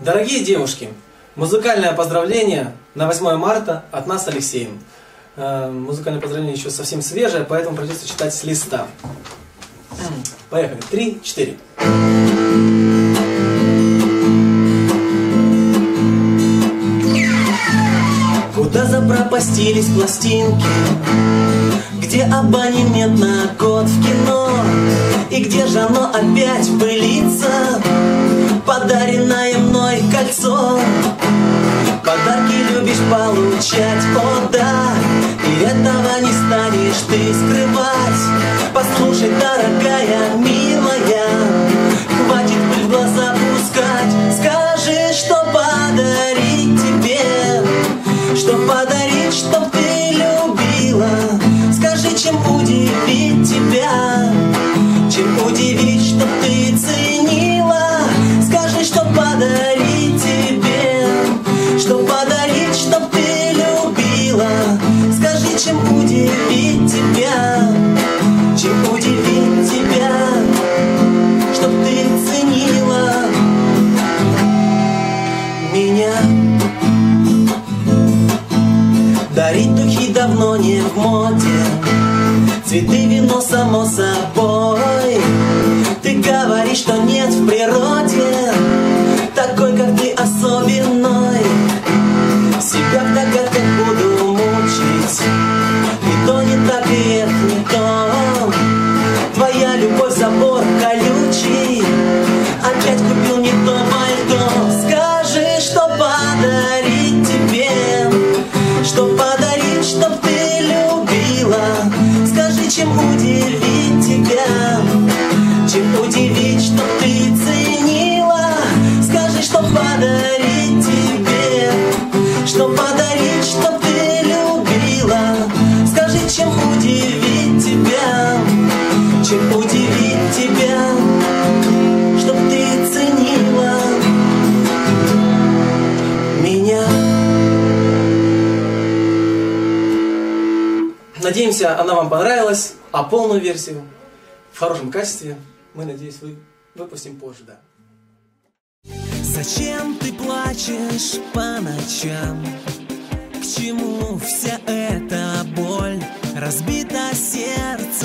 Дорогие девушки, музыкальное поздравление на 8 марта от нас с Алексеем. Музыкальное поздравление еще совсем свежее, поэтому придется читать с листа. Поехали. 3, 4. Куда запропастились пластинки, где абонемент на год в кино, и где же оно опять пылится, подаренное мной кольцо. Подарки любишь получать, о да, и этого не станешь ты скрывать. Послушай, дорогая, милая, хватит пыль в глаза пускать. Скажи, что подарить тебе, что подарить, чтоб ты любила. Скажи, чем удивить тебя, чем удивить, чтоб ты ценила. Скажи, что подарить тебе, что подарить, чтоб ты любила. Скажи, чем удивить тебя, чем удивить тебя, чтоб ты ценила меня. Дарить духи давно не в моде, цветы, вино, само собой. Ты говоришь, что нет в природе такой, как ты, особенной. Себя в догадках буду мучить, и то не так, и это не то. Твоя любовь забор колючий, опять купил не то пальто. Скажи, что подарить тебе, что подарить, чтоб ты любила. Скажи, чем удивить тебя, чем удивить, чтоб ты ценила. Скажи, что подарить тебе, что подарить, чтоб ты любила. Скажи, чем удивить тебя, чем удивить тебя, чтоб ты ценила меня. Надеемся, она вам понравилась, а полную версию в хорошем качестве мы, надеюсь, выпустим позже, да. Зачем ты плачешь по ночам? К чему вся эта боль? Разбито сердце